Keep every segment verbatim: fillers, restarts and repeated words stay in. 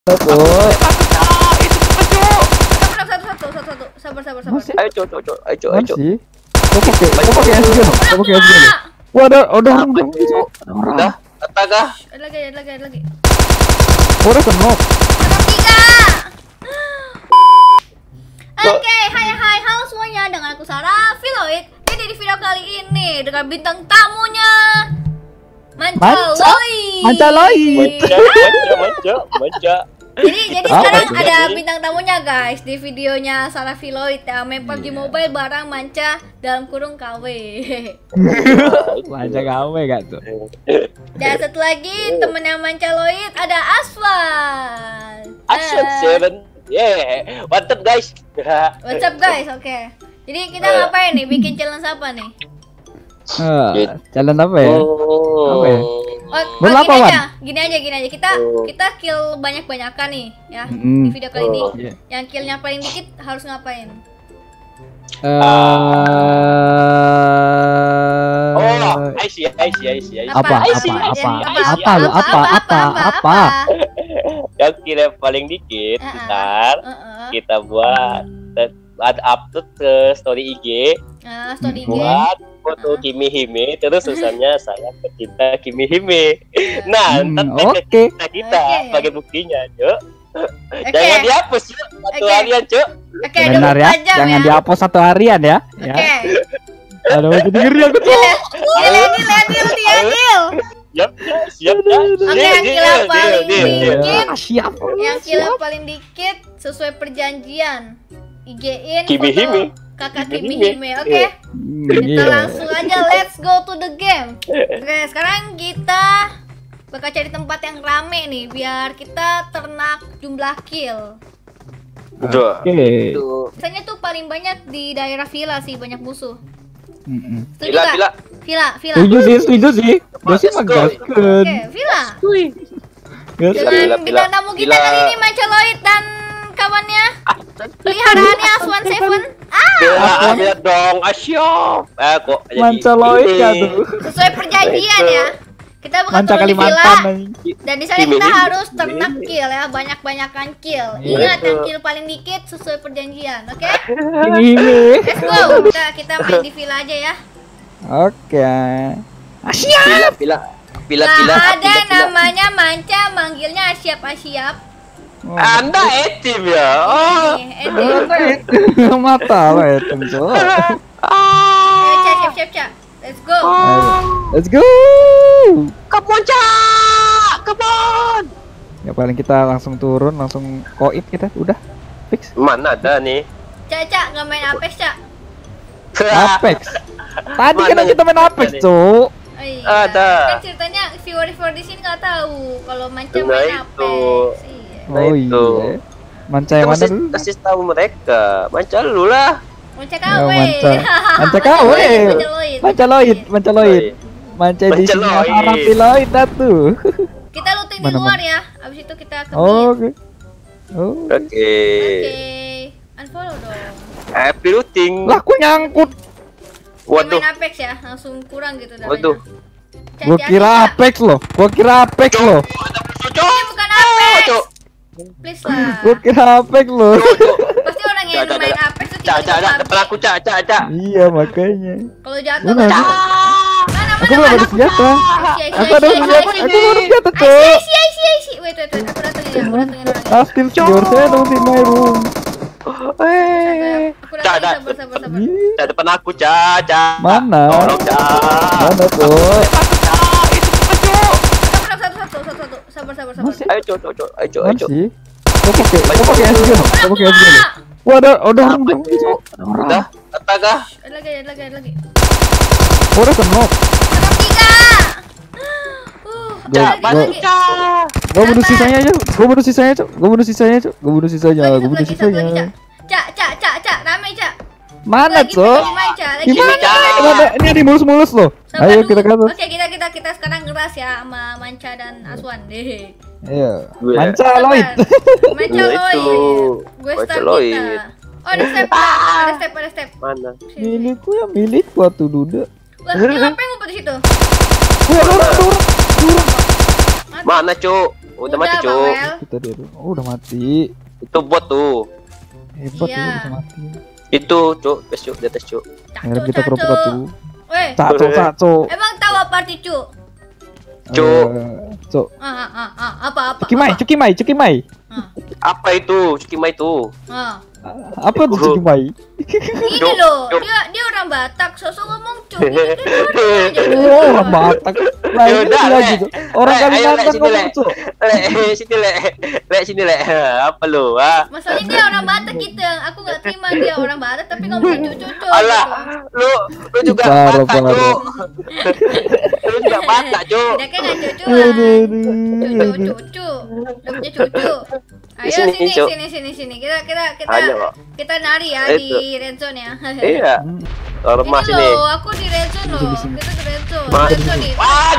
Satu. Satu satu satu satu satu sabar sabar sabar. Ayo cok cok cok ayo cok ayo cok. Masih. Kau pakai kau pakai S G loh. Kau pakai S G loh. Wah ada ada orang dong. Udah, astaga. Ada lagi ada lagi ada lagi. Orang kenop. Nomor tiga. Oke, hai hai halo semuanya, dengan aku Sarah Filoid. Jadi di video kali ini dengan bintang tamunya Manca Loid. Manca Loid. Manja manja manja manja. Jadi jadi Apa sekarang itu? ada bintang tamunya guys di videonya Sarah Filoid ya, main P U B G Mobile bareng Manca dalam kurung K W. Manca gawe gak tuh? Dan satu lagi temennya Manca Loid ada Aswan. Action Eh, seven. Yeah, mantap guys. What's up guys? Oke. Jadi kita ngapain nih? Bikin challenge apa nih? Eh, jalan apa ya? Apa ya? Oh, oh, Bola gini apa, Wan? aja, gini aja, gini aja. Kita Oh. kita kill banyak-banyakan nih, ya. Mm-mm. Di video kali ini. Oh. Iya. Yang killnya paling dikit harus ngapain? Eh, Oh, I see, I see, I see, I see. Apa, Apa? apa, I see, I see, apa, I see. apa, lu, apa, apa, apa? Yang kira paling dikit, Uh-uh. ntar Heeh. kita buat ada upload ke story I G, Nah, story G. buat foto Kimi Hime, terus tulisannya saya pecinta Kimi Hime. Nah, Hmm, ntar oke. kita kita Oke. sebagai buktinya, Cuk. Oke. Jangan dihapus, Cuk. Satu Oke. harian, Cuk. Oke, Benar ya, dua puluh empat jam jangan ya. dihapus satu harian ya. Ya. Oke. Aduh, jadi ngeri aku tuh. Deal, deal, deal, deal, deal, deal. Siap, siap, ya. Oke, yang kira paling dikit. Ah, siap. Yang kilo paling dikit sesuai perjanjian. I G-in Kimi foto Hime. kakak Kimi Kimi Hime. Hime, oke? Iya. Hmm, Kita iya. langsung aja, let's go to the game. Oke, sekarang kita bakal cari tempat yang rame nih, biar kita ternak jumlah kill. Betul. Oke. Tuh. Biasanya tuh paling banyak di daerah villa sih, banyak musuh. Mm-mm. Setuju Bila, nggak? bila. Villa, villa. Setuju sih, setuju sih. Gue sih Let's mah go. gaskeun. Oke, villa. Gas- Bila, bila, Dengan bila. bintang tamu kita Bila. kali ini Manca Loid dan kawannya. Peliharaannya Aswan Seven. Ah, Bila, bila dong, asyik. Eh, kok jadi Manca Loid gini? gak tuh? sesuai perjanjian ya. Kita bakal Manca turun di villa. Kalimantan anjing. Dan di sana Kimi kita Hime. harus ternak Kimi kill ya, banyak-banyakan kill. Iya. Ingat yang kill paling dikit sesuai perjanjian, oke? Ini. Let's go. Kita kita main di villa aja ya. Oke. Asyik. Bila, bila. Bila, Nah, bila. ada bila, bila. namanya Manca, manggilnya Asyap Asyap. Anda etim ya. Oh. Nih, Edim. Mata lo itu tuh. Ayo, Ca, siap, siap, Ca. Let's go. Ayo, let's go. Come on, Cak. Come on. Ya paling kita langsung turun, langsung koit kita, udah fix. Mana ada nih? Ca, Ca, nggak main Apex, Ca? Apex. Tadi kan Mana kita main ya? Apex, Cuk. Oh, iya. Ada. Kan ceritanya viewer-viewer di sini nggak tahu kalau Manca Nah, main itu. Apex. Iya. Nah, Oh itu. iya. Manca Kita yang mana mesti dulu? kasih tahu mereka. Manca lu lah. Manca K Ya, W. Manca. Manca K W. Manca Loid. Manca Loid, Manca Loid. Manca Manca edisinya Loid. Sarah Filoid dah tuh. Kita looting di Mana, luar mana? ya. Abis itu kita ke Oh, mid. Oke. Oh. Oke. Oke. Unfollow dong. Happy looting. Lah, aku nyangkut. Kita Waduh. main Apex ya, langsung kurang gitu darahnya. Waduh. Ca, Gua Ca, kira Ca. Apex loh. Gua kira Apex loh. Ini bukan Apex. Cok. Please lah. Gua kira Apex loh. Pasti orang yang Cak, main cak, Apex tuh Cak, cak, tiba-tiba cak. Depan mati. aku, Cak, Cak, Cak. Iya, makanya. Kalau jatuh Benar. kan. Cak. Mana Aku mana belum mana. ada senjata. Asyik, Aku ada asyik, senjata. asyik, Aku belum ada senjata, Asyik, Cuk. asyik, asyik, asyik. Wait, wait, wait. Aku datengin ya. Aku datengin orangnya. Ah, still yourself in my room. Eh. Aku Cak, datengin, Cak. sabar, sabar, sabar. Ih, Cak, depan aku, Cak, Cak. Mana? Tolong, Cak. Mana tuh? Cak, itu bukan, Cok. Satu, satu, satu, satu, satu. Sabar, sabar, sabar. Masih? Ayo, Cok, Cok, Cok. Ayo, Cok, ayo, Mana Cok. sih? Kau pakai, kau pakai S G loh. Kau pakai S G loh. Wah, ada, ada orang dong. Ada orang. Udah, astaga. Ada lagi, ada lagi, ada lagi. Orang kenop. Nomor tiga. Uh, ada Gua- lagi, ada gua- lagi. Cak. Gua bunuh sisanya aja. Gua bunuh sisanya, Cuk. Gua bunuh sisanya, Cuk. Gua bunuh sisanya. Lagi, Gua satu bunuh lagi, satu lagi, Cak. sisanya. Cak, Cak, Cak, Cak, rame, Cak. Mana, Lagi, Cuk? lagi main, Cak. Lagi Gimana? main, Cak. Gimana? Ini ada mulus-mulus loh. Sabar Ayo dulu. kita ke atas. Oke, kita kita kita sekarang ngeras ya sama Manca dan Aswan deh. Iya. Gue- Manca Sabar. Loid. Manca Nah, Loid. itu. Gue Manca start Loid. kita. Oh, ada step, ada step, ada step. Mana? Sini, sini. Milikku ya milikku atuh duda. Wah, dia ngapain ngumpet di situ? Wah, ada orang, ada orang. Ada orang. Mati. Mana, Cok? Udah mati, Cuk. Bawel. Kita dia tuh. Oh, udah mati. Itu bot tuh. Hebat Iya. ya bisa mati. Itu, Cuk. Guys, Cuk, di atas, Cuk. Akhirnya Cacu, kita cacu. kerupuk tuh. Weh, Caco, caco. emang tahu apa arti cu? Cuk. Eh, Cuk. Ah, ah, ah, ah, apa apa? Cukimai, apa? cukimai, cukimai. Ah, Apa itu? Cukimai itu. ah. Apa tuh cukimai? Ini Cuk, loh, Cuk. dia dia orang Batak, sosok ngomong cu. Gitu, dia Oh, doang aja. orang Batak. Nah, ini Yaudah, lagi Le. tuh. Orang Le, ayo, Le, Kalimantan sini, ngomong, Le. Cuk. Le, sini, Le. Le, sini, Le. Apa lu? Ah. Masalahnya dia orang Batak gitu. Aku nggak terima dia orang Batak tapi ngomong cu cu. Alah, lu lu juga Parah, Batak, parah. Cuk. Lu juga Batak, Cuk. Tidak kan nggak cucu Aduh, lah. aduh, Cucu aduh. cucu, udah punya cucu. Ayo Sini, sini Cuk. sini sini sini. Kita kita kita Ayo, Kok. kita nari ya Itu. di red zone ya. Iya. Hmm. Ormas Ini ini. loh, aku di red zone loh. Kita di red zone. Ma- Red zone nih. Wah,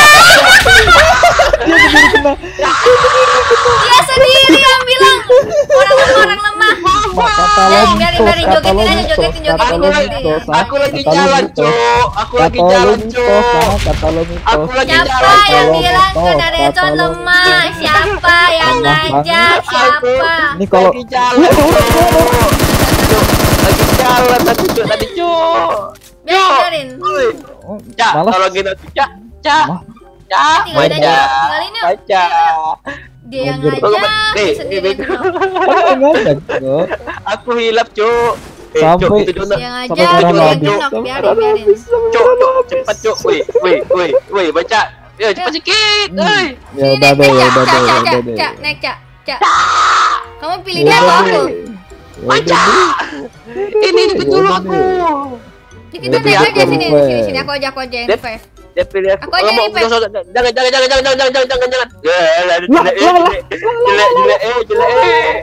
Dia sendiri yang bilang orang lemah orang lemah. Kata Eh, lo biarin, mitos, biarin, kata jogetin lo aja, mitos, jogetin, kata jogetin, lo jogetin. mitos, aku lagi kata lo jalan, mitos. Cuk. Aku lagi Kata lo jalan, mitos, Cuk. ah, kata lo mitos. Aku lagi Siapa jalan, yang Cuk. bilang Kata lo kena red mitos, zone kata lo lemah? Siapa yang Lemah ngajak? Siapa? Ini kalau Lagi jalan, Cuk. Cuk, lagi jalan tadi, Cuk. Tadi, Cuk. Biarin, biarin. Woi. Oh, Cak, malas. tolongin aku, Cak. Cak. Mah. Cak, Tinggal aja, baca. tinggalin yuk. Baca. Dia yang Anjir. ngajak, Eh, dia eh, sendiri yang eh, kenal. Oh, enggak ada, Cuk. Aku hilap, Cuk. Eh, Cuk, Sampai- itu Cuk. Dia ngajak, Sampai dia orang yang habis, kenal. sampai Biarin, orang biarin. habis, sampai Cuk, orang Cuk, habis. cepat, Cuk. Woi, woi, woi, woi, baca. Ya, cepat sikit. Hmm. Woi. Ya udah deh, ya udah deh, ya Cak, udah cak, deh. cak, naik cak, cak. Kamu pilih Ya dia udah atau deh. aku? Ya udah Baca. deh. Ini itu Ya dulu udah aku. deh. Ini kita Lebih naik aku, aja sini, Rupert. sini, sini. Aku aja, aku aja yang Dia- revive. Dia pilih aku. Aku aja Oh, mau- revive. jangan, jangan, jangan, jangan, jangan, jangan, jangan, jangan, jangan, jangan. Ya, lah, Lah, jelek, eh, lah, lah. jelek, jelek, eh, jelek, eh.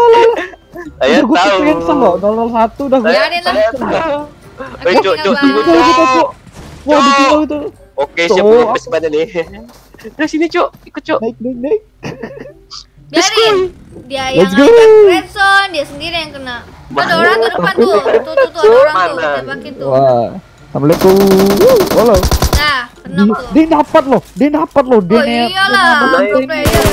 Saya Udah gue tahu. kepengen selo, nol nol satu udah gue. Biarin lah. Saya tahu. Aku Eh, Cuk, tinggal Cuk, tunggu, bawah. Kita, kita, Cuk. Cuk. Wah, di kilo itu. Oke, Cuk. siap belum sebentar nih. Nah, sini, Cuk. Ikut, Cuk. Naik, naik, naik. Biarin. Dia yang Let's go. ngajak red zone, dia sendiri yang kena. Tuh ada orang tuh depan tuh. Tuh, tuh, tuh ada orang tuh. Mana? Dia pakai tuh. Wah. Assalamualaikum. Halo. Nah, kena Dia, tuh. dia dapat loh, dia dapat loh, dia Oh net- iyalah, dia pro Naik. player.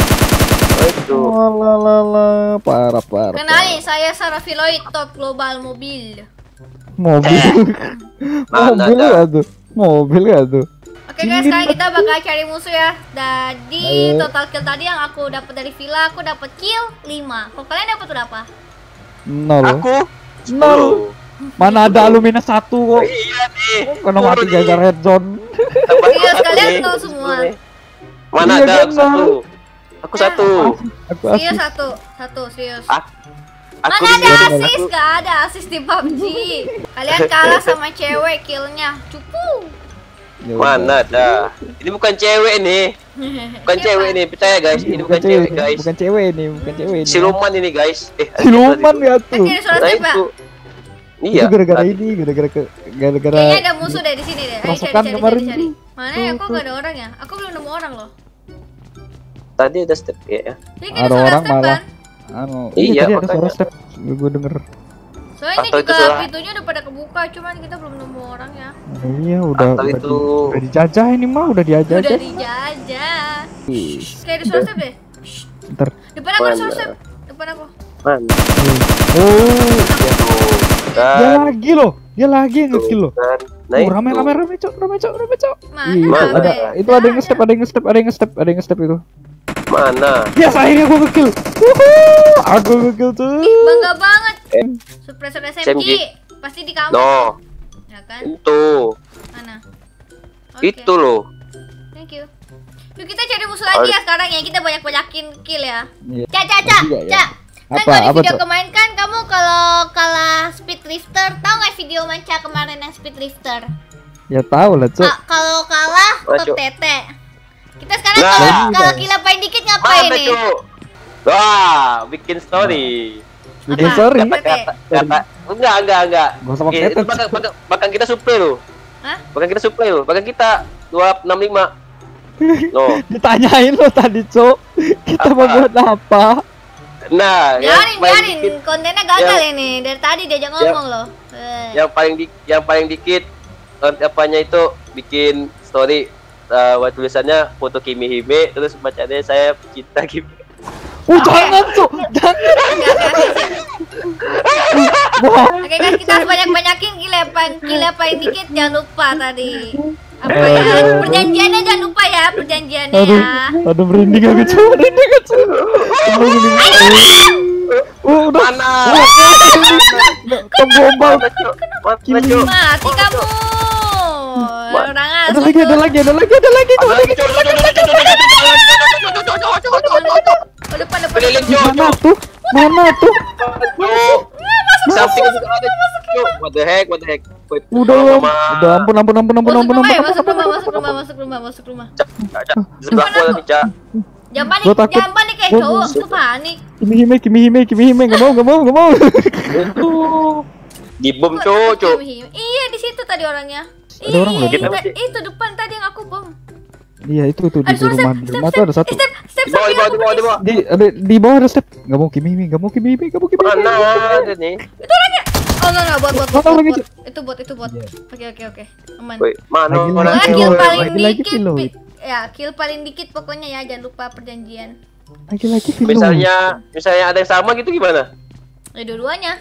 Oh, itu. Walalala, parah parah. Kenalin, saya Sarah Filoid, top global mobil. Mobil. Mana Mobil ada? ya tuh. Mobil ya tuh. Oke guys, sekarang kita bakal cari musuh ya. Dari Ayo. total kill tadi yang aku dapat dari villa, aku dapat kill lima. Kok kalian dapat berapa? Nol. Aku Nol. Mana ada alumina satu Oh, kok. iya nih. Karena mati Turun gara nih. red zone. Tambah Iya, satu sekalian nih. nol semua. Mana Iya, ada kan, aku satu? Aku Ya. satu. Aku Serius asli. satu, satu serius. Aku, aku Mana ada di- asis? aku- Gak ada asis di P U B G. Kalian kalah sama cewek killnya. Cupu. Ya udah. Mana ada? Ini bukan cewek nih. Bukan Siapa? cewek nih, percaya guys. Ini bukan cewek guys. Bukan cewek ini, bukan cewek ini. Siluman ini guys. Eh, Siluman ya tuh. Oke, suara Nah siapa? itu. Itu Iya. gara-gara tadi. ini, gara-gara ke gara-gara Kayaknya ada musuh deh di sini deh. Ayo cari, Pasukan cari, kemarin cari, cari. tuh. Mana ya? Kok gak ada orang ya? Aku belum nemu orang loh. Tadi ada step ya. Jadi Ada suara orang step malah. kan? anu. Iya, Iya, tadi ada makanya. suara step. Gue denger. Soalnya ini Atau itu juga suara- pintunya udah pada kebuka, cuman kita belum nemu orang ya. Iya, udah Atau udah, itu- di- udah dijajah ini mah, udah dijajah. Udah dijajah. Wih, Kayak ada suara step deh. Ntar. Depan aku ada suara Mana? step. Depan aku. Mana? Oh, Ya tuh. dia Kan. lagi loh. Dia lagi yang ngekill loh. Kan. Nah, Oh, itu. rame rame rame cok, rame cok, rame cok. Mana? Iya, Mana? ada. Rame. Itu ada yang nge-step, ada yang nge-step, ada yang nge-step, ada yang nge-step itu. Mana? Yes, akhirnya gue nge-kill. Wuhuu, aku nge-kill tuh. Ih, bangga banget. Eh. Suppressor S S M M G. G. Pasti di kamu. No, Ya kan? itu. Mana? Oke. Itu loh. Thank you. Yuk kita cari musuh lagi Ada- ya sekarang ya. Kita banyak-banyakin kill ya. Iya. Cak, cak, cak, Iya, iya. cak. Kan Apa? kalau di Apa video tuh? kemarin kan kamu kalau kalah speed drifter, tahu nggak video manca kemarin yang speed drifter? Ya tahu lah cok. Ah, kalau kalah Wah, top Cuk. tete. Kita sekarang Nah. kalau Iya. kalau kill paling dikit ngapain Mana nih? tuh? Wah, bikin story. Bikin Apa? sorry. Apa? Kata, kata, kata, enggak, enggak, enggak. Gak usah pakai Eh, itu tete. bahkan, bahkan, bahkan kita supply loh. Hah? Bahkan kita supply loh. Bahkan kita dua enam lima. Loh. Ditanyain lo tadi cok. Kita mau Apa? buat apa? Nah, yang Biarin, paling biarin. dikit, Kontennya gagal Yang- ini. Dari tadi diajak ngomong loh. Eh. yang paling di, yang paling dikit eh, apanya itu bikin story uh, buat tulisannya foto Kimi Hime, terus bacanya saya pecinta Kimi. Oh jangan tuh, jangan. Oke guys, kita harus banyak-banyakin kilepan, kilepan dikit, jangan lupa tadi. Apa Eh. ya? Perjanjiannya jangan lupa ya, perjanjiannya Aduh, ya. aduh merinding aku cuy, merinding aku cuy. Oh udah. Mana? Pembombal. Mana, Cuk? Mana, Cuk? Mati kamu. Orang Ada asli. lagi, ada lagi, ada lagi, ada lagi. Ada lagi, Cuk. Cuk, Cuk, Cuk, Cuk, Cuk, Cuk, Cuk, Cuk, Cuk, Cuk, Cuk, Cuk, Cuk, Cuk. Oh, depan, depan, Keliling, depan. Cuk, Mana Cuk. tuh? Mana tuh? Cuk. Samping itu ada, Cuk. What the heck, what the heck. Wait, Udah, Mama. udah ampun, ampun, ampun, ampun, Masuk ampun, rumah ya, ampun, masuk ampun, rumah, ampun, masuk rumah, masuk rumah, masuk rumah. Cak, Cak, Cak. Di sebelah gua tadi, Cak. Jangan panik, Gua takut. jangan panik kayak Gua- cowok, aku panik. Kimi Hime, Kimi Hime, Kimi Hime, nggak mau, nggak mau, nggak mau. Di bom, Kok Cuk, takut Cuk. Kimi? Iya, di situ tadi orangnya. Ada orang Iya, lagi? itu, Kita- itu depan tadi yang aku bom. Iya itu tuh di Aduh, sorry, rumah, step, di step, rumah tuh step, ada satu. step, step, Di bawah, di bawah, di bawah, di bawah. Di ada di bawah ada step. Nggak mau Kimi Hime, nggak mau Kimi Hime, nggak mau Kimi Hime. Mana ada nih? Itu orangnya. Oh enggak enggak buat buat buat, Mana buat, lagi, buat. Cuk? Itu bot itu bot. Iya. Oke oke oke. Aman. Woi, mana Lagi, orang? Pokoknya lagi, kill Lagi, paling lagi, lagi, dikit. Philo. pi- Ya, kill paling dikit pokoknya ya, jangan lupa perjanjian. Lagi-lagi Philo. Misalnya, misalnya ada yang sama gitu gimana? Ya dua-duanya.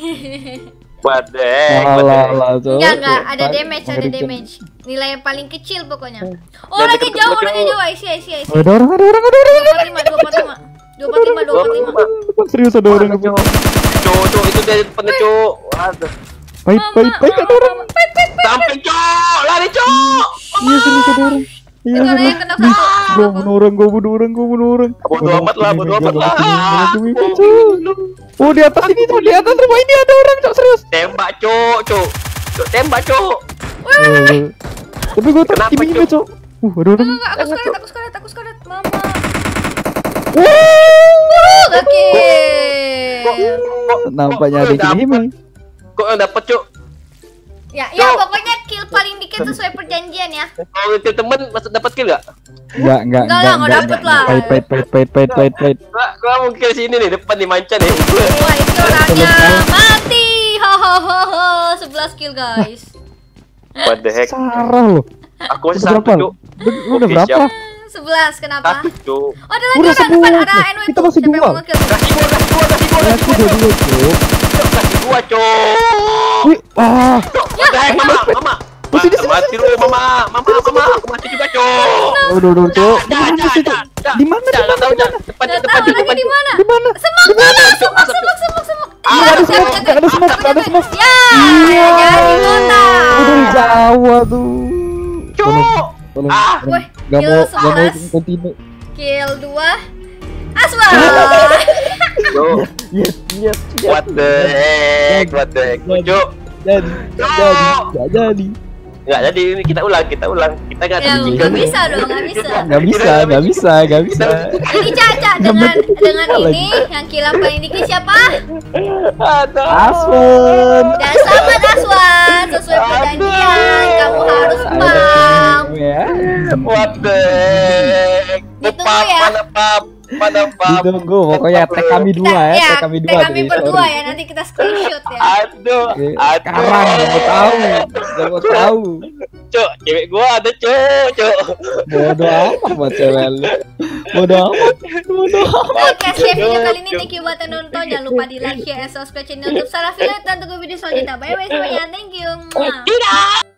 What the heck, what the Alah, heck. alah, Cuk. Enggak enggak, ada Pak, damage, ada mengerikan. damage. Nilai yang paling kecil pokoknya. Oh, Jangan orangnya deket-deket jauh, gua, orangnya Cuk. jauh. Isi isi isi. Oh, ada orang, ada orang, ada orang. dua empat lima, dua empat lima. dua empat lima, dua empat lima. Serius ada orang. Mana, Cuk? Cuk, Cuk, itu dari depannya, Cuk. Waduh. Baik, baik, baik ada orang. Pait pait pait. Samping, Cuk. Lari, Cuk. Iya sini ada orang. Iya Itu orang sini. yang kena satu. Gua bunuh orang, gua bunuh orang, gua bunuh orang. Bodo amat lah, bodo amat lah. Oh di atas ini tuh, di atas rumah ini ada orang, Cok, serius. Tembak, Cuk, Cuk. Cuk, tembak, Cuk. Eh, Tapi gua tak Kenapa, Kimi Hime, Cok. Uh, ada orang. Enggak, aku skaret, aku skaret, aku skaret. Mama. Wuh. Uh, oke. Kok, kok, Nampaknya kok ada yang Kimi dapet? Hime. Kok yang dapet, Cuk? Ya, ya Cuk. pokoknya kill paling dikit sesuai perjanjian ya. Kalau itu temen, masuk dapat kill gak? Enggak, enggak, Enggak lah, nggak dapet lah. Pait, pait, pait, pait, pait, pait, pait. Gua, gua mau kill sini nih, depan di manca nih. Wah, itu orangnya mati. Ho ho ho ho. sebelas kill, guys. What the heck? Sarah loh. Aku masih Udah satu, berapa? Cuk. Lu udah Oke, berapa? siap. sebelas, kenapa? Satu, Cuk. Oh, ada lagi Udah orang depan, sepuluh. ada N W Kita tuh. masih Siapa yang dua. mau nge-kill? Kasih gua, kasih gua, kasih gua, Ya, kasih aku gua, udah Cuk. dulu, Cok. Cuk, kasih gua, Cuk. Wih, ah. Cuk, what the heck, mama, mama. Masih di sini, Mati lu, mama, mama, mama, aku mati juga, Cuk. Udah, udah, Cok. Di Dah, mana dah, sih, dah, Cok? dah. Di mana, Dah, di nggak mana, tahu, di Cak. mana? Depan, Nggak Cuk, tahu depan, Cuk, orangnya depan, di Cuk. mana. Di mana? Semak, Di mana? semak, Cuk, semak, asap, semak, Cuk. semak, semak. Ah, Iya, ada jaga, semak, jaga. ada semak, Jaga, ada jaga. semak. Ya, Iya. jadi kota. Udah dari Jawa tuh. Cuk. Tolong, tolong. Ah. Wih, Gak kill mau, gak mau sebelas. continue. Kill dua. Aswa. Cuk. Yes, yes, yes. What the heck, what the heck, Cuk. Jadi, Cok. jadi, gak jadi. Nggak jadi, ini kita ulang, kita ulang. Kita nggak Ya, tadi. nggak bisa dong, nggak bisa. Gak bisa, gak bisa, gak bisa. Ini Caca dengan dengan ini yang kill paling dikit siapa? Aduh. Aswan. Dan selamat Aswan, sesuai perjanjian kamu harus pam. Ya. What the heck? Ditunggu Pap, ya. Mana pap? Mana pap? Ditunggu, pokoknya tag kami dua ya, ya, tag kami tag dua. kami jadi, berdua sorry. ya, nanti kita screenshot ya. Aduh, Oke, aduh. Sekarang gak mau tahu, gak mau tahu. Cuk, cewek gua ada, Cuk, Cuk. Bodoh amat buat cewek lu. Bodoh amat, bodoh amat. Oke, share video kali ini, thank you buat yang nonton. Jangan lupa di like, share, and subscribe channel YouTube Sarah Villa dan tunggu video selanjutnya. Bye bye semuanya, thank you. Mwah. Tidak.